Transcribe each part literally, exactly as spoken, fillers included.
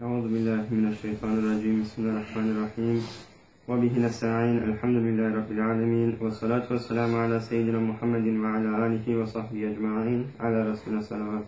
أعوذ بالله من الشيطان الرجيم بسم الله الرحمن الرحيم وبه نستعين الحمد لله رب العالمين والصلاة والسلام على سيدنا محمد وعلى آله وصحبه أجمعين على رسول الصلوات.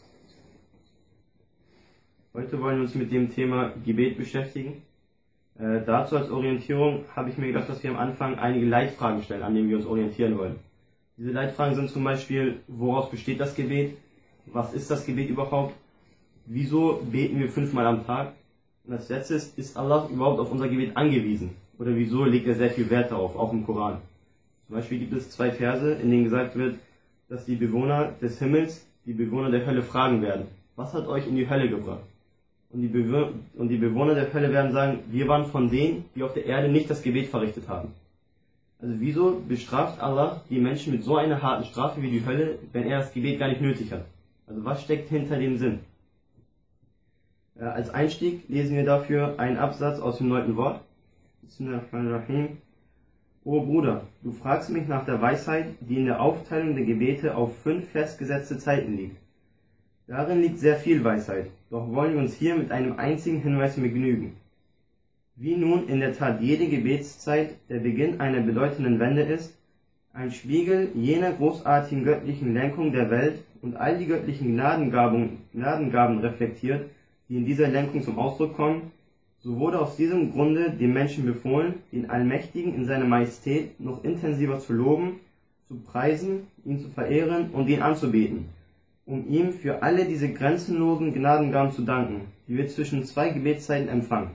Heute wollen wir uns mit dem Thema Gebet beschäftigen. Äh, dazu als Orientierung habe ich mir gedacht, dass wir am Anfang einige Leitfragen stellen, an denen wir uns orientieren wollen. Diese Leitfragen sind zum Beispiel, woraus besteht das Gebet? Was ist das Gebet überhaupt? Wieso beten wir fünfmal am Tag? Und als letztes, ist Allah überhaupt auf unser Gebet angewiesen? Oder wieso legt er sehr viel Wert darauf, auch im Koran? Zum Beispiel gibt es zwei Verse, in denen gesagt wird, dass die Bewohner des Himmels die Bewohner der Hölle fragen werden: Was hat euch in die Hölle gebracht? Und die, Bewohner, und die Bewohner der Hölle werden sagen: Wir waren von denen, die auf der Erde nicht das Gebet verrichtet haben. Also wieso bestraft Allah die Menschen mit so einer harten Strafe wie die Hölle, wenn er das Gebet gar nicht nötig hat? Also was steckt hinter dem Sinn? Äh, als Einstieg lesen wir dafür einen Absatz aus dem neunten Wort. Bismillahirrahmanirrahim. O Bruder, du fragst mich nach der Weisheit, die in der Aufteilung der Gebete auf fünf festgesetzte Zeiten liegt. Darin liegt sehr viel Weisheit, doch wollen wir uns hier mit einem einzigen Hinweis begnügen. Wie nun in der Tat jede Gebetszeit der Beginn einer bedeutenden Wende ist, ein Spiegel jener großartigen göttlichen Lenkung der Welt und all die göttlichen Gnadengaben, Gnadengaben reflektiert, die in dieser Lenkung zum Ausdruck kommen, so wurde aus diesem Grunde dem Menschen befohlen, den Allmächtigen in seiner Majestät noch intensiver zu loben, zu preisen, ihn zu verehren und ihn anzubeten, um ihm für alle diese grenzenlosen Gnadengaben zu danken, die wir zwischen zwei Gebetszeiten empfangen.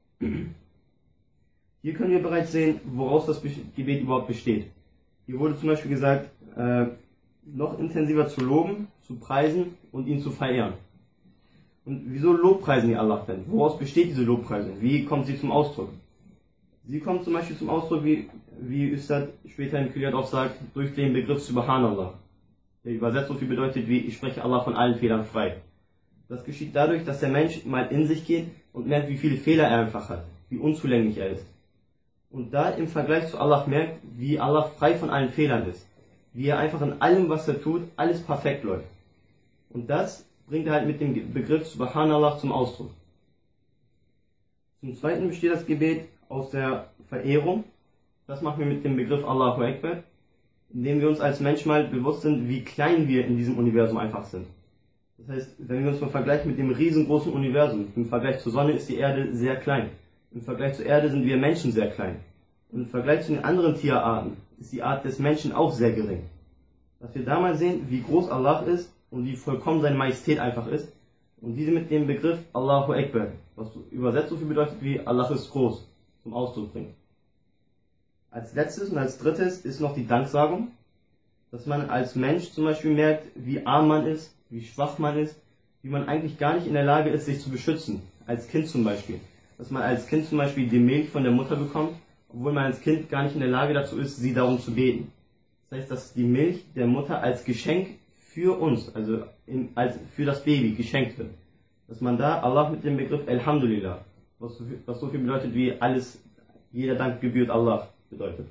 Hier können wir bereits sehen, woraus das Gebet überhaupt besteht. Hier wurde zum Beispiel gesagt, äh, noch intensiver zu loben, zu preisen und ihn zu verehren. Und wieso lobpreisen wir Allah denn? Woraus besteht diese Lobpreisung? Wie kommt sie zum Ausdruck? Sie kommt zum Beispiel zum Ausdruck, wie, wie Ustad später im Kuliat auch sagt, durch den Begriff Subhanallah. Der übersetzt so viel bedeutet wie: Ich spreche Allah von allen Fehlern frei. Das geschieht dadurch, dass der Mensch mal in sich geht und merkt, wie viele Fehler er einfach hat, wie unzulänglich er ist. Und da im Vergleich zu Allah merkt, wie Allah frei von allen Fehlern ist. Wie er einfach in allem, was er tut, alles perfekt läuft. Und das bringt er halt mit dem Begriff Subhanallah zum Ausdruck. Zum Zweiten besteht das Gebet aus der Verehrung. Das machen wir mit dem Begriff Allahu Akbar, indem wir uns als Mensch mal bewusst sind, wie klein wir in diesem Universum einfach sind. Das heißt, wenn wir uns mal vergleichen mit dem riesengroßen Universum, im Vergleich zur Sonne ist die Erde sehr klein. Im Vergleich zur Erde sind wir Menschen sehr klein. Und im Vergleich zu den anderen Tierarten ist die Art des Menschen auch sehr gering. Dass wir da mal sehen, wie groß Allah ist und wie vollkommen seine Majestät einfach ist. Und diese mit dem Begriff Allahu Akbar, was übersetzt so viel bedeutet wie Allah ist groß, zum Ausdruck bringen. Als letztes und als drittes ist noch die Danksagung, dass man als Mensch zum Beispiel merkt, wie arm man ist, wie schwach man ist, wie man eigentlich gar nicht in der Lage ist, sich zu beschützen. Als Kind zum Beispiel. Dass man als Kind zum Beispiel die Milch von der Mutter bekommt, obwohl man als Kind gar nicht in der Lage dazu ist, sie darum zu beten. Das heißt, dass die Milch der Mutter als Geschenk für uns, also in, als für das Baby geschenkt wird. Dass man da Allah mit dem Begriff Alhamdulillah, was so viel, was so viel bedeutet wie alles, jeder Dank gebührt Allah, bedeutet.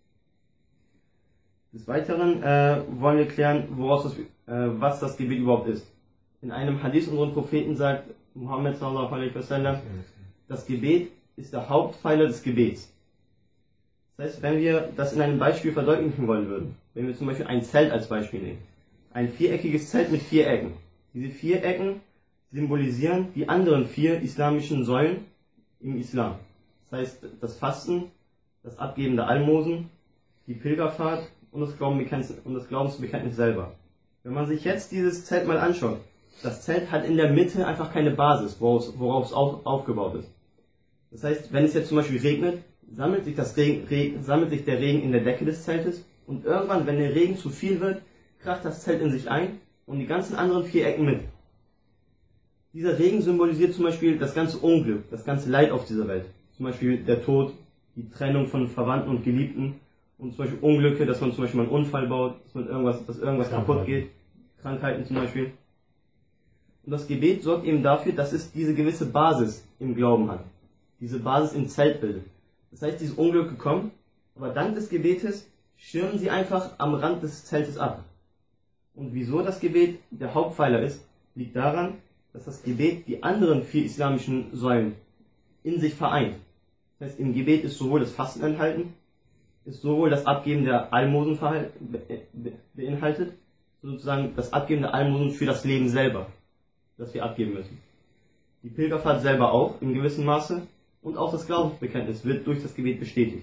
Des Weiteren äh, wollen wir klären, woraus das, äh, was das Gebet überhaupt ist. In einem Hadith unseres Propheten sagt Muhammad sallallahu alaihi wasallam, das Gebet ist der Hauptpfeiler des Gebets. Das heißt, wenn wir das in einem Beispiel verdeutlichen wollen würden, wenn wir zum Beispiel ein Zelt als Beispiel nehmen, ein viereckiges Zelt mit vier Ecken. Diese vier Ecken symbolisieren die anderen vier islamischen Säulen im Islam. Das heißt, das Fasten, das Abgeben der Almosen, die Pilgerfahrt und das, Glaubenbekenntnis, und das Glaubensbekenntnis selber. Wenn man sich jetzt dieses Zelt mal anschaut, das Zelt hat in der Mitte einfach keine Basis, worauf, worauf es auf, aufgebaut ist. Das heißt, wenn es jetzt zum Beispiel regnet, sammelt sich, das Regen, Regen, sammelt sich der Regen in der Decke des Zeltes und irgendwann, wenn der Regen zu viel wird, kracht das Zelt in sich ein und die ganzen anderen vier Ecken mit. Dieser Regen symbolisiert zum Beispiel das ganze Unglück, das ganze Leid auf dieser Welt. Zum Beispiel der Tod, die Trennung von Verwandten und Geliebten und zum Beispiel Unglücke, dass man zum Beispiel mal einen Unfall baut, dass, man irgendwas, dass irgendwas kaputt geht, Krankheiten zum Beispiel. Und das Gebet sorgt eben dafür, dass es diese gewisse Basis im Glauben hat. Diese Basis im Zelt bildet. Das heißt, diese Unglücke kommen, aber dank des Gebetes schirmen sie einfach am Rand des Zeltes ab. Und wieso das Gebet der Hauptpfeiler ist, liegt daran, dass dass das Gebet die anderen vier islamischen Säulen in sich vereint. Das heißt, im Gebet ist sowohl das Fasten enthalten, ist sowohl das Abgeben der Almosen beinhaltet, sozusagen das Abgeben der Almosen für das Leben selber, das wir abgeben müssen. Die Pilgerfahrt selber auch in gewissem Maße und auch das Glaubensbekenntnis wird durch das Gebet bestätigt.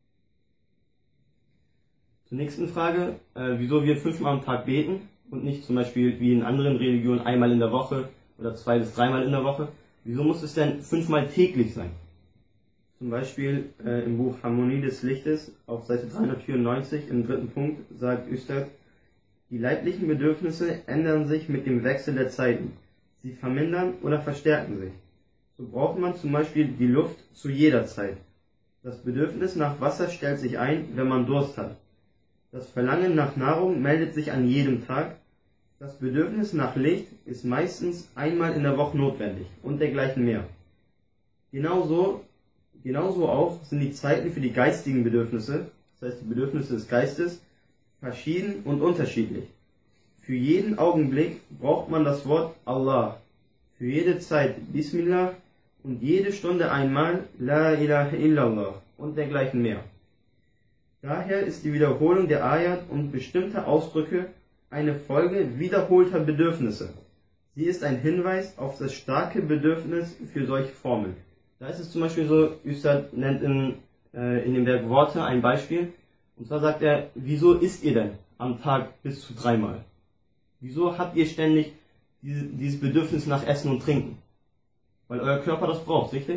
Zur nächsten Frage, äh, wieso wir fünfmal am Tag beten und nicht zum Beispiel wie in anderen Religionen einmal in der Woche oder zwei bis dreimal in der Woche. Wieso muss es denn fünfmal täglich sein? Zum Beispiel äh, im Buch Harmonie des Lichtes auf Seite dreihundertvierundneunzig im dritten Punkt sagt Üstad, die leiblichen Bedürfnisse ändern sich mit dem Wechsel der Zeiten. Sie vermindern oder verstärken sich. So braucht man zum Beispiel die Luft zu jeder Zeit. Das Bedürfnis nach Wasser stellt sich ein, wenn man Durst hat. Das Verlangen nach Nahrung meldet sich an jedem Tag. Das Bedürfnis nach Licht ist meistens einmal in der Woche notwendig und dergleichen mehr. Genauso, genauso auch sind die Zeiten für die geistigen Bedürfnisse, das heißt die Bedürfnisse des Geistes, verschieden und unterschiedlich. Für jeden Augenblick braucht man das Wort Allah, für jede Zeit Bismillah und jede Stunde einmal La ilaha illallah und dergleichen mehr. Daher ist die Wiederholung der Ayat und bestimmter Ausdrücke eine Folge wiederholter Bedürfnisse. Sie ist ein Hinweis auf das starke Bedürfnis für solche Formeln. Da ist es zum Beispiel so, Üstad nennt in, äh, in dem Werk Worte ein Beispiel. Und zwar sagt er, wieso isst ihr denn am Tag bis zu dreimal? Wieso habt ihr ständig diese, dieses Bedürfnis nach Essen und Trinken? Weil euer Körper das braucht, richtig?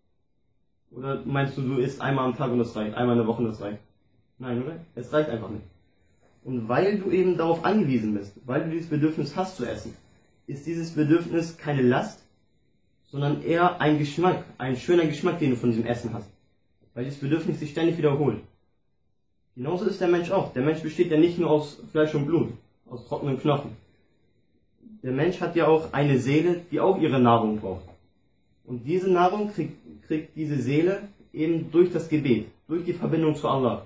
Oder meinst du, du isst einmal am Tag und das reicht, einmal in der Woche und das reicht? Nein, oder? Es reicht einfach nicht. Und weil du eben darauf angewiesen bist, weil du dieses Bedürfnis hast zu essen, ist dieses Bedürfnis keine Last, sondern eher ein Geschmack, ein schöner Geschmack, den du von diesem Essen hast. Weil dieses Bedürfnis sich ständig wiederholt. Genauso ist der Mensch auch. Der Mensch besteht ja nicht nur aus Fleisch und Blut, aus trockenen Knochen. Der Mensch hat ja auch eine Seele, die auch ihre Nahrung braucht. Und diese Nahrung kriegt, kriegt diese Seele eben durch das Gebet, durch die Verbindung zu Allah.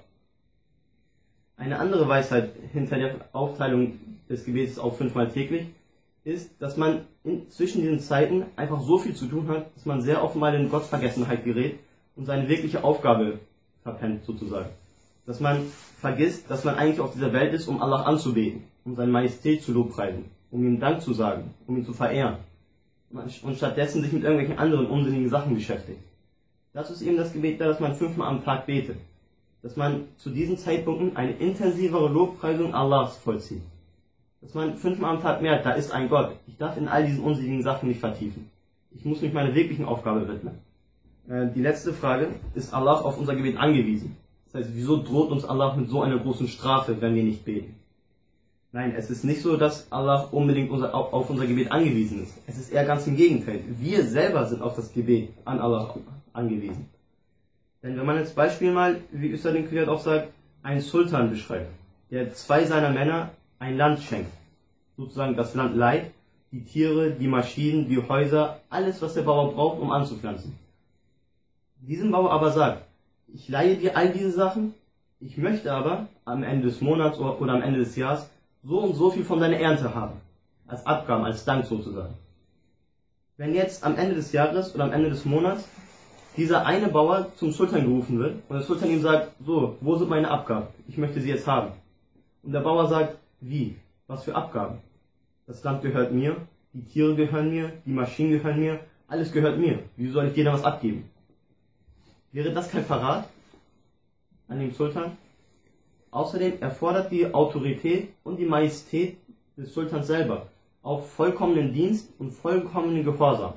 Eine andere Weisheit hinter der Aufteilung des Gebetes auf fünfmal täglich ist, dass man in, zwischen diesen Zeiten einfach so viel zu tun hat, dass man sehr oft mal in Gottvergessenheit gerät und seine wirkliche Aufgabe verpennt sozusagen. Dass man vergisst, dass man eigentlich auf dieser Welt ist, um Allah anzubeten, um seine Majestät zu lobpreisen, um ihm Dank zu sagen, um ihn zu verehren. Und stattdessen sich mit irgendwelchen anderen unsinnigen Sachen beschäftigt. Dazu ist eben das Gebet da, dass man fünfmal am Tag betet. Dass man zu diesen Zeitpunkten eine intensivere Lobpreisung Allahs vollzieht. Dass man fünfmal am Tag merkt, da ist ein Gott. Ich darf in all diesen unsinnigen Sachen nicht vertiefen. Ich muss mich meiner wirklichen Aufgabe widmen. Äh, die letzte Frage, ist Allah auf unser Gebet angewiesen? Das heißt, wieso droht uns Allah mit so einer großen Strafe, wenn wir nicht beten? Nein, es ist nicht so, dass Allah unbedingt unser, auf, auf unser Gebet angewiesen ist. Es ist eher ganz im Gegenteil. Wir selber sind auf das Gebet an Allah angewiesen. Denn wenn man jetzt Beispiel mal, wie Üstad den Qiyad auch sagt, einen Sultan beschreibt, der zwei seiner Männer ein Land schenkt, sozusagen das Land leiht, die Tiere, die Maschinen, die Häuser, alles was der Bauer braucht, um anzupflanzen. Diesem Bauer aber sagt, ich leihe dir all diese Sachen, ich möchte aber am Ende des Monats oder am Ende des Jahres so und so viel von deiner Ernte haben, als Abgaben, als Dank sozusagen. Wenn jetzt am Ende des Jahres oder am Ende des Monats dieser eine Bauer zum Sultan gerufen wird und der Sultan ihm sagt, so, wo sind meine Abgaben? Ich möchte sie jetzt haben. Und der Bauer sagt, wie? Was für Abgaben? Das Land gehört mir, die Tiere gehören mir, die Maschinen gehören mir, alles gehört mir. Wie soll ich dir da was abgeben? Wäre das kein Verrat an den Sultan? Außerdem erfordert die Autorität und die Majestät des Sultans selber auch vollkommenen Dienst und vollkommenen Gehorsam.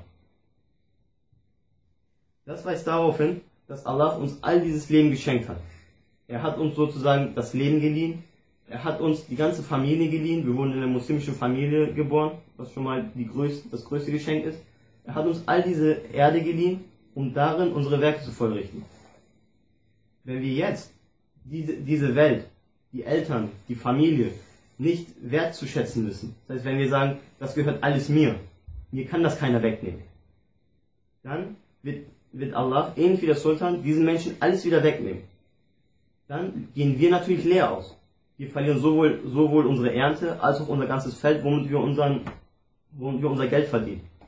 Das weist darauf hin, dass Allah uns all dieses Leben geschenkt hat. Er hat uns sozusagen das Leben geliehen, er hat uns die ganze Familie geliehen, wir wurden in einer muslimischen Familie geboren, was schon mal die größte, das größte Geschenk ist. Er hat uns all diese Erde geliehen, um darin unsere Werke zu vollrichten. Wenn wir jetzt diese, diese Welt, die Eltern, die Familie nicht wertzuschätzen wissen, das heißt, wenn wir sagen, das gehört alles mir, mir kann das keiner wegnehmen, dann wird wird Allah, ähnlich wie der Sultan, diesen Menschen alles wieder wegnehmen. Dann gehen wir natürlich leer aus. Wir verlieren sowohl, sowohl unsere Ernte, als auch unser ganzes Feld, womit wir, unseren, womit wir unser Geld verdienen.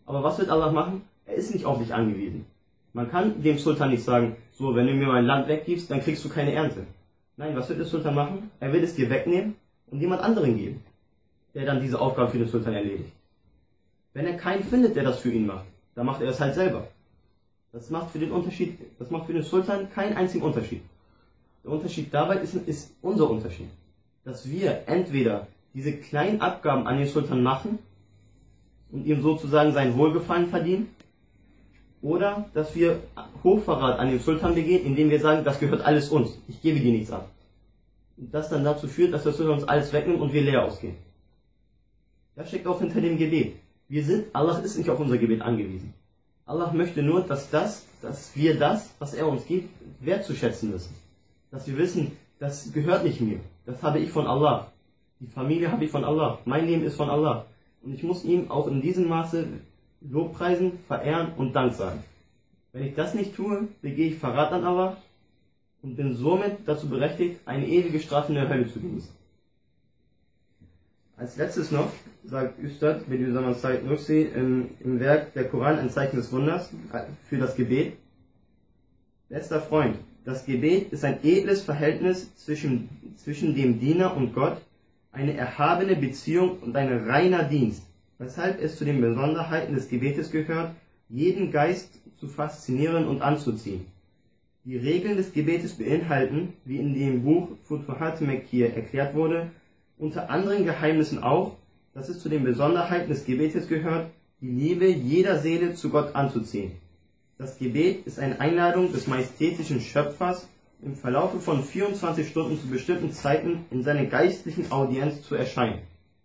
Aber was wird Allah machen? Er ist nicht auf dich angewiesen. Man kann dem Sultan nicht sagen, so, wenn du mir mein Land weggibst, dann kriegst du keine Ernte. Nein, was wird der Sultan machen? Er wird es dir wegnehmen und jemand anderen geben, der dann diese Aufgabe für den Sultan erledigt. Wenn er keinen findet, der das für ihn macht, dann macht er es halt selber. Das macht für den Unterschied, das macht für den Sultan keinen einzigen Unterschied. Der Unterschied dabei ist, ist unser Unterschied. Dass wir entweder diese kleinen Abgaben an den Sultan machen und ihm sozusagen sein Wohlgefallen verdienen, oder dass wir Hochverrat an den Sultan begehen, indem wir sagen, das gehört alles uns, ich gebe dir nichts ab. Und das dann dazu führt, dass der Sultan uns alles wegnimmt und wir leer ausgehen. Das steckt auch hinter dem Gebet. Wir sind, Allah ist nicht auf unser Gebet angewiesen. Allah möchte nur, dass das, dass wir das, was er uns gibt, wertzuschätzen wissen. Dass wir wissen, das gehört nicht mir. Das habe ich von Allah. Die Familie habe ich von Allah. Mein Leben ist von Allah. Und ich muss ihm auch in diesem Maße Lobpreisen, verehren und Dank sagen. Wenn ich das nicht tue, begehe ich Verrat an Allah und bin somit dazu berechtigt, eine ewige Strafe in der Hölle zu genießen. Als letztes noch sagt Üstad Bediüzzaman Said Nursi im, im Werk Der Koran, ein Zeichen des Wunders, für das Gebet: Bester Freund, das Gebet ist ein edles Verhältnis zwischen, zwischen dem Diener und Gott, eine erhabene Beziehung und ein reiner Dienst, weshalb es zu den Besonderheiten des Gebetes gehört, jeden Geist zu faszinieren und anzuziehen. Die Regeln des Gebetes beinhalten, wie in dem Buch Futuhat Mekkiyya erklärt wurde, unter anderen Geheimnissen auch, dass es zu den Besonderheiten des Gebetes gehört, die Liebe jeder Seele zu Gott anzuziehen. Das Gebet ist eine Einladung des majestätischen Schöpfers, im Verlaufe von vierundzwanzig Stunden zu bestimmten Zeiten in seiner geistlichen Audienz zu erscheinen.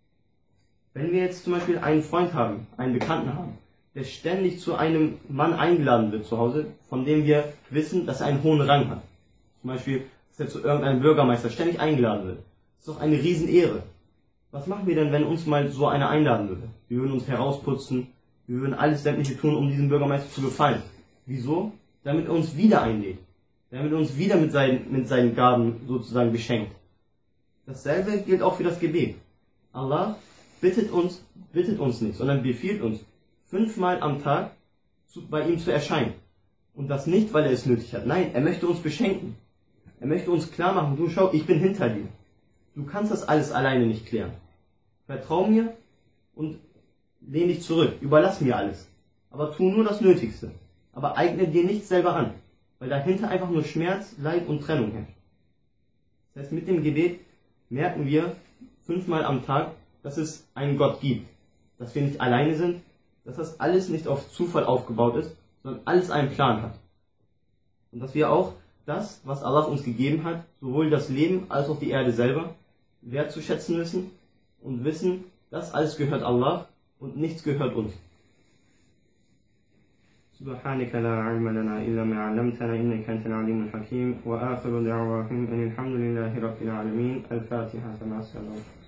Wenn wir jetzt zum Beispiel einen Freund haben, einen Bekannten haben, der ständig zu einem Mann eingeladen wird zu Hause, von dem wir wissen, dass er einen hohen Rang hat. Zum Beispiel, dass er zu irgendeinem Bürgermeister ständig eingeladen wird. Das ist doch eine Riesenehre. Was machen wir denn, wenn uns mal so einer einladen würde? Wir würden uns herausputzen, wir würden alles Sämtliche tun, um diesem Bürgermeister zu gefallen. Wieso? Damit er uns wieder einlädt. Damit er uns wieder mit seinen, mit seinen Gaben sozusagen beschenkt. Dasselbe gilt auch für das Gebet. Allah bittet uns, bittet uns nicht, sondern befiehlt uns, fünfmal am Tag zu, bei ihm zu erscheinen. Und das nicht, weil er es nötig hat. Nein, er möchte uns beschenken. Er möchte uns klar machen, du schau, ich bin hinter dir. Du kannst das alles alleine nicht klären. Vertrau mir und lehn dich zurück. Überlass mir alles. Aber tu nur das Nötigste. Aber eigne dir nichts selber an. Weil dahinter einfach nur Schmerz, Leid und Trennung herrscht. Das heißt, mit dem Gebet merken wir fünfmal am Tag, dass es einen Gott gibt. Dass wir nicht alleine sind. Dass das alles nicht auf Zufall aufgebaut ist, sondern alles einen Plan hat. Und dass wir auch das, was Allah uns gegeben hat, sowohl das Leben als auch die Erde selber, wertzuschätzen wissen und wissen, das alles gehört Allah und nichts gehört uns. سبحانك لا علم لنا إلا ما علمتنا إنك أنت العليم الحكيم وآخر دعواهم أن الحمد لله رب العالمين الفاتحة مع السلامة